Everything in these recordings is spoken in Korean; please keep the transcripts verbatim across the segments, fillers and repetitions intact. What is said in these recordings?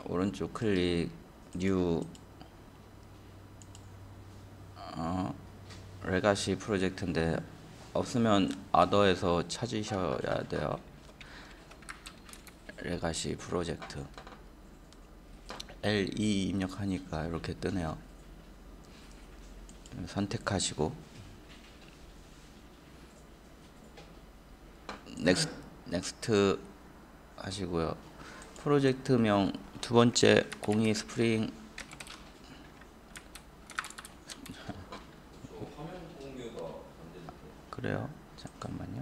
오른쪽 클릭 뉴 어, 레가시 프로젝트인데 없으면 아더에서 찾으셔야 돼요. 레가시 프로젝트 엘 이 입력하니까 이렇게 뜨네요. 선택하시고 넥스트, 넥스트 하시고요. 프로젝트명 두 번째 공이 스프링 그래요? 잠깐만요.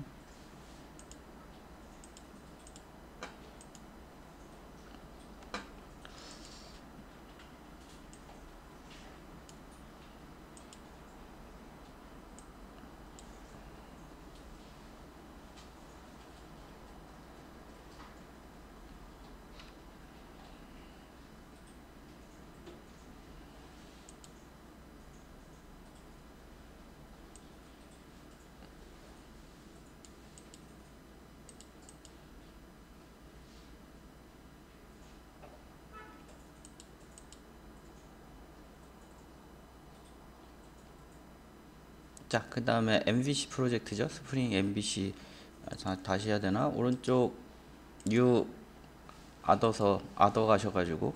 자, 그 다음에 엠비씨 프로젝트죠. 스프링 엠비씨. 자, 다시 해야 되나? 오른쪽 뉴 아더서 아더 가셔가지고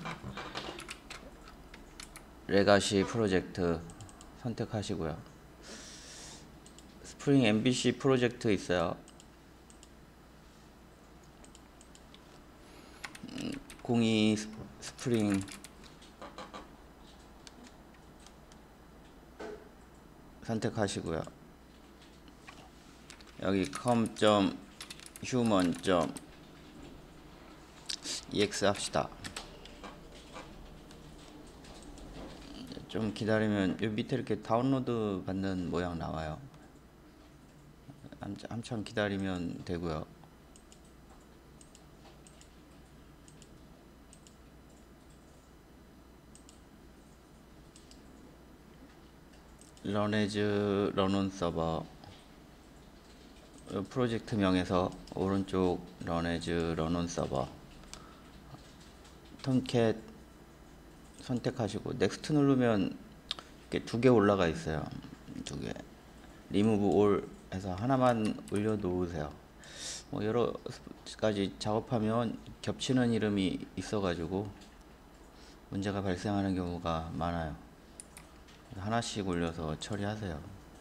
레가시 프로젝트 선택하시고요. 스프링 엠비씨 프로젝트 있어요. 음, 공이 스프링 선택하시고요. 여기 com.human.ex 합시다. 좀 기다리면 요 밑에 이렇게 다운로드 받는 모양 나와요. 한참 기다리면 되고요. run as run on 서버 프로젝트 명에서 오른쪽 run as run on 서버 톰캣 선택하시고 넥스트 누르면 두 개 올라가 있어요. 두 개 remove all 해서 하나만 올려 놓으세요. 뭐 여러 가지 작업하면 겹치는 이름이 있어 가지고 문제가 발생하는 경우가 많아요. 하나씩 올려서 처리하세요.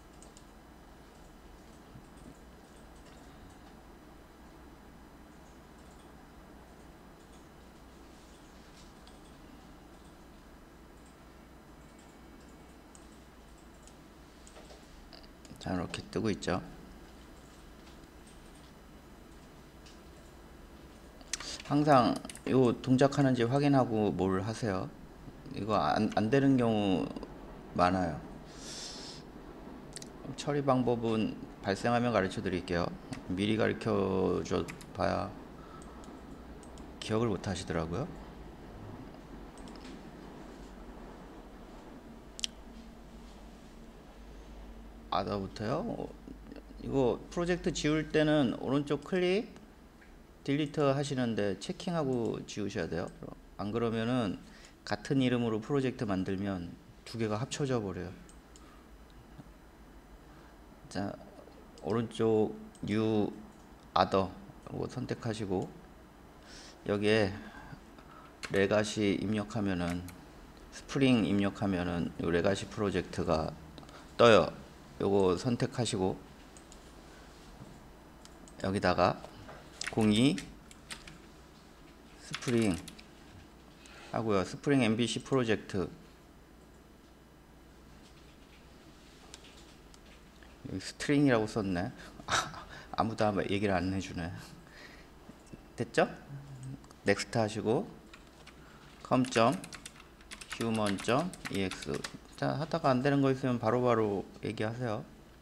자, 이렇게 뜨고 있죠. 항상 요 동작하는지 확인하고 뭘 하세요. 이거 안, 안 되는 경우 많아요. 처리 방법은 발생하면 가르쳐 드릴게요. 미리 가르쳐 줘 봐야 기억을 못 하시더라고요. 아더부터요. 이거 프로젝트 지울 때는 오른쪽 클릭 딜리트 하시는데 체킹하고 지우셔야 돼요. 안 그러면은 같은 이름으로 프로젝트 만들면 두 개가 합쳐져 버려요. 자, 오른쪽 뉴 아더 이거 선택하시고 여기에 레가시 입력하면은 스프링 입력하면은 요 레가시 프로젝트가 떠요. 요거 선택하시고 여기다가 공이 스프링 하고요. 스프링 엠비씨 프로젝트 여기 스트링이라고 썼네. 아무도 아무 얘기를 안 해주네. 됐죠? 넥스트 하시고 com.human.ex 자, 하다가 안 되는 거 있으면 바로바로 바로 얘기하세요.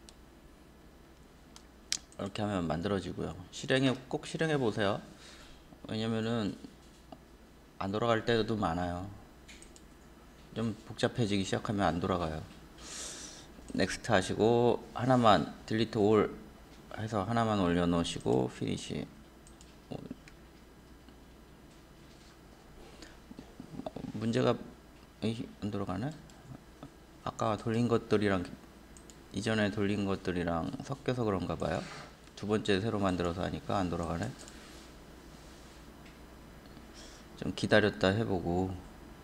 이렇게 하면 만들어지고요. 실행해 꼭 실행해 보세요. 왜냐면은 안 돌아갈 때도 많아요. 좀 복잡해지기 시작하면 안 돌아가요. 넥스트 하시고 하나만 딜리트 올 해서 하나만 올려 놓으시고 피니시 문제가 에이, 안 돌아가네. 아까 돌린 것들이랑 이전에 돌린 것들이랑 섞여서 그런가 봐요. 두 번째 새로 만들어서 하니까 안 돌아가네. 좀 기다렸다 해보고.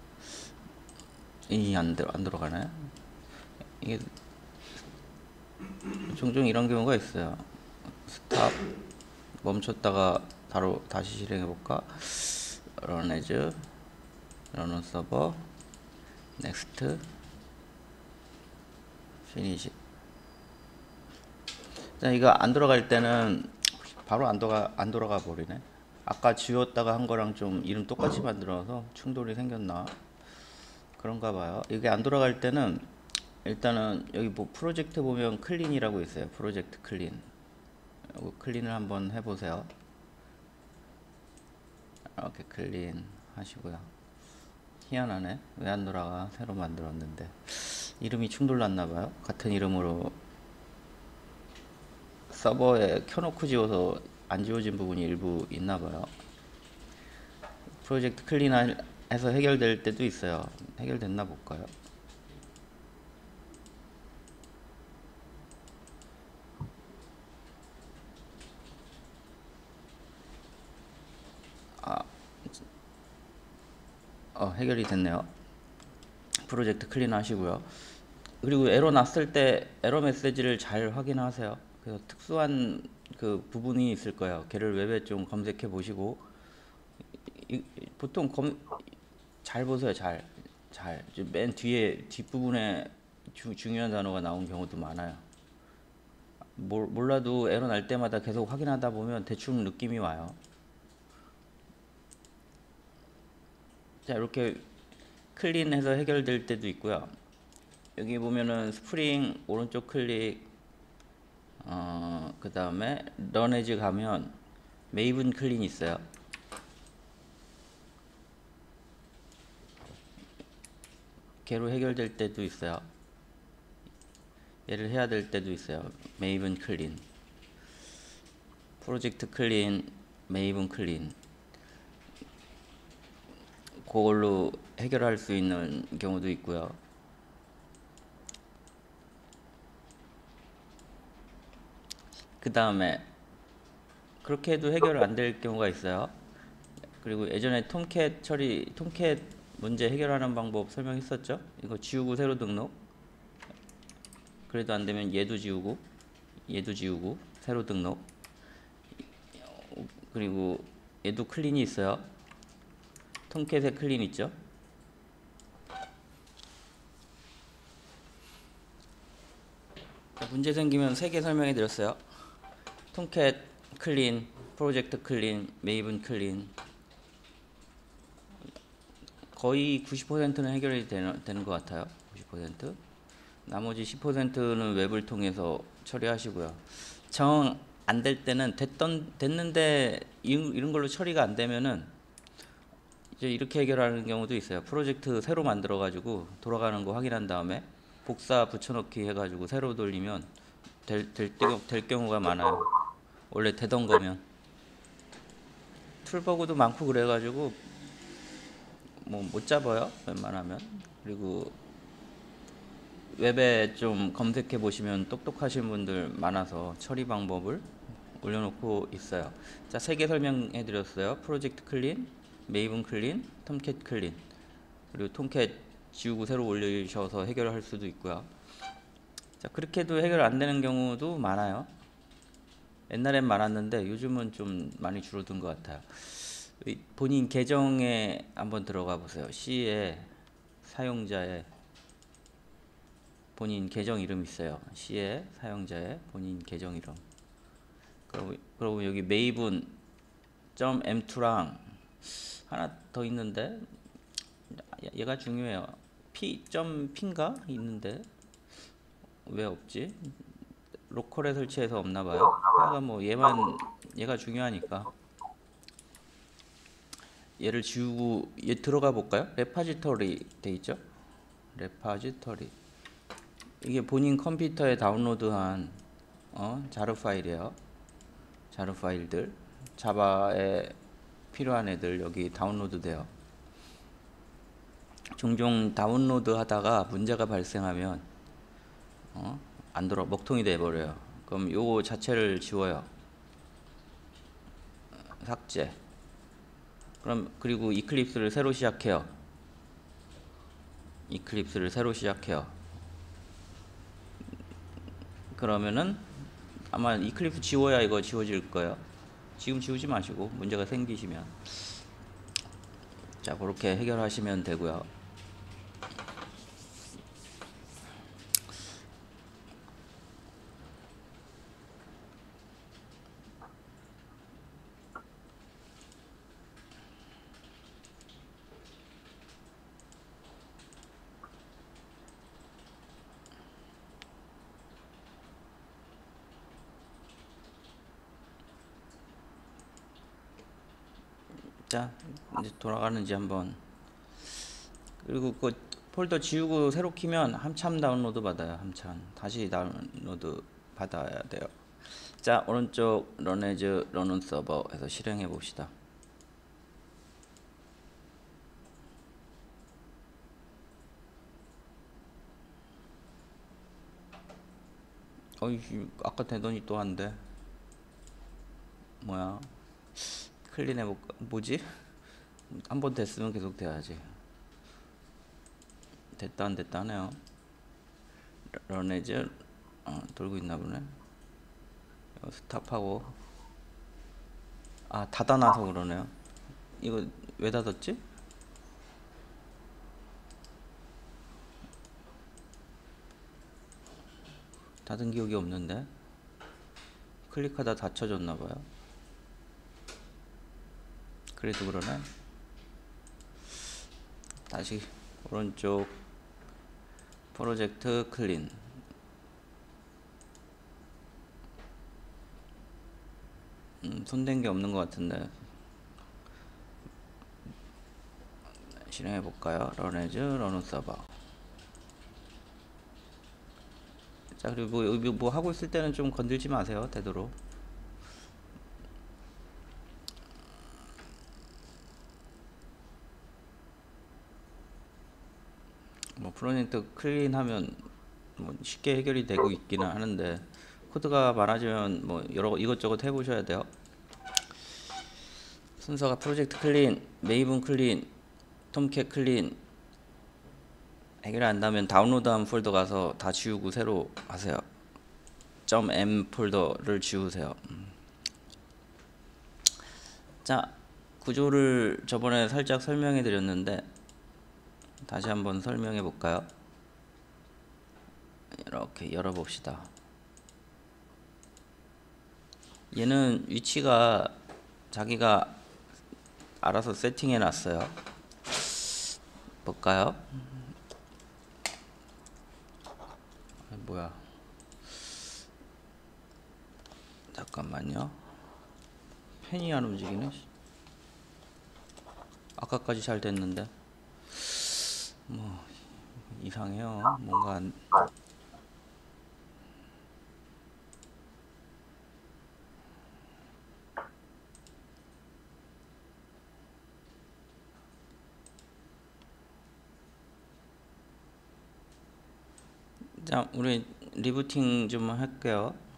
이 안 안 돌아가네. 이게 종종 이런 경우가 있어요. 스탑 멈췄다가 바로 다시 실행해 볼까? run as run 서버 next finish. 이거 안 돌아갈 때는 바로 안 돌아가 안 돌아가 버리네. 아까 지웠다가 한 거랑 좀 이름 똑같이 만들어서 충돌이 생겼나 그런가 봐요. 이게 안 돌아갈 때는 일단은 여기 뭐 프로젝트 보면 클린이라고 있어요. 프로젝트 클린. 클린을 한번 해보세요. 이렇게 클린 하시고요. 희한하네. 왜 안 돌아가? 새로 만들었는데 이름이 충돌 났나봐요. 같은 이름으로 서버에 켜놓고 지워서 안 지워진 부분이 일부 있나봐요. 프로젝트 클린 해서 해결될 때도 있어요. 해결됐나 볼까요? 아, 어, 해결이 됐네요. 프로젝트 클린 하시고요. 그리고 에러 났을 때 에러 메시지를 잘 확인하세요. 그래서 특수한 그 부분이 있을 거예요. 걔를 웹에 좀 검색해 보시고 이, 보통 검, 잘 보세요. 잘, 잘. 맨 뒤에 뒷부분에 주, 중요한 단어가 나온 경우도 많아요. 몰, 몰라도 에러 날 때마다 계속 확인하다 보면 대충 느낌이 와요. 자, 이렇게 클린해서 해결될 때도 있고요. 여기 보면은 스프링 오른쪽 클릭, 어, 그 다음에 run as 가면 메이븐 클린이 있어요. 걔로 해결될 때도 있어요. 얘를 해야 될 때도 있어요. 메이븐 클린, 프로젝트 클린, 메이븐 클린. 그걸로 해결할 수 있는 경우도 있고요. 그 다음에 그렇게 해도 해결 안 될 경우가 있어요. 그리고 예전에 톰캣 처리, 톰캣 문제 해결하는 방법 설명했었죠. 이거 지우고 새로 등록. 그래도 안 되면 얘도 지우고 얘도 지우고 새로 등록. 그리고 얘도 클린이 있어요. 톰캣에 클린 있죠. 문제 생기면 세 개 설명해 드렸어요. 톰캣 클린, 프로젝트 클린, 메이븐 클린. 거의 구십 퍼센트는 해결이 되는, 되는 것 같아요. 구십 퍼센트. 나머지 십 퍼센트는 웹을 통해서 처리하시고요. 정 안 될 때는 됐던 됐는데 이런 걸로 처리가 안 되면은 이제 이렇게 해결하는 경우도 있어요. 프로젝트 새로 만들어 가지고 돌아가는 거 확인한 다음에 복사 붙여넣기 해가지고 새로 돌리면 될, 될, 될 경우가 많아요. 원래 되던 거면. 툴버그도 많고 그래가지고 뭐 못 잡아요. 웬만하면. 그리고 웹에 좀 검색해 보시면 똑똑하신 분들 많아서 처리 방법을 올려놓고 있어요. 자, 세 개 설명해 드렸어요. 프로젝트 클린, 메이븐 클린, 톰캣 클린. 그리고 톰캣 지우고 새로 올리셔서 해결할 수도 있고요. 자, 그렇게도 해결 안 되는 경우도 많아요. 옛날엔 많았는데 요즘은 좀 많이 줄어든 것 같아요. 본인 계정에 한번 들어가 보세요. C에 사용자의 본인 계정 이름 있어요. C에 사용자의 본인 계정 이름. 그리고, 그리고 여기 메이븐 엠 투랑 하나 더 있는데 얘가 중요해요. p.p인가 있는데 왜 없지? 로컬에 설치해서 없나봐요. 하여간 뭐 얘만 얘가 중요하니까 얘를 지우고 얘 들어가 볼까요? 레파지터리 돼 있죠? 레파지터리. 이게 본인 컴퓨터에 다운로드한 어, 자르 파일이에요. 자르 파일들 자바에 필요한 애들 여기 다운로드 돼요. 종종 다운로드 하다가 문제가 발생하면 어? 안 돌아 먹통이 돼 버려요. 그럼 요거 자체를 지워요. 삭제. 그럼 그리고 이클립스를 새로 시작해요. 이클립스를 새로 시작해요. 그러면은 아마 이클립스 지워야 이거 지워질 거예요. 지금 지우지 마시고 문제가 생기시면 자 그렇게 해결하시면 되고요. 자 이제 돌아가는지 한번. 그리고 그 폴더 지우고 새로 키면 한참 다운로드 받아요. 한참 다시 다운로드 받아야 돼요. 자 오른쪽 런에즈 런온 서버에서 실행해 봅시다. 어이 아까 되더니 또 한대. 뭐야 클린 해볼까? 뭐지? 한 번 됐으면 계속 돼야지. 됐다 안 됐다 하네요. 런에즈 어, 돌고 있나 보네. 스탑하고 아 닫아놔서 그러네요. 이거 왜 닫았지? 닫은 기억이 없는데 클릭하다 닫혀졌나봐요. 그래서 그러네. 다시 오른쪽 프로젝트 클린. 음, 손댄 게 없는 것 같은데 실행해 볼까요? 런에즈 런온 서버. 자 그리고 여기 뭐 하고 있을 때는 좀 건들지 마세요. 되도록. 뭐 프로젝트 클린하면 뭐 쉽게 해결이 되고 있기는 하는데 코드가 많아지면 뭐 여러 이것저것 해보셔야 돼요. 순서가 프로젝트 클린, 메이븐 클린, 톰캣 클린 해결 안 되면 다운로드한 폴더 가서 다 지우고 새로 하세요. .m 폴더를 지우세요. 자 구조를 저번에 살짝 설명해 드렸는데 다시 한번 설명해 볼까요? 이렇게 열어 봅시다. 얘는 위치가 자기가 알아서 세팅해 놨어요. 볼까요? 뭐야? 잠깐만요. 펜이 안 움직이네. 아까까지 잘 됐는데 뭐 이상해요. 뭔가 안... 자 우리 리부팅 좀 할게요.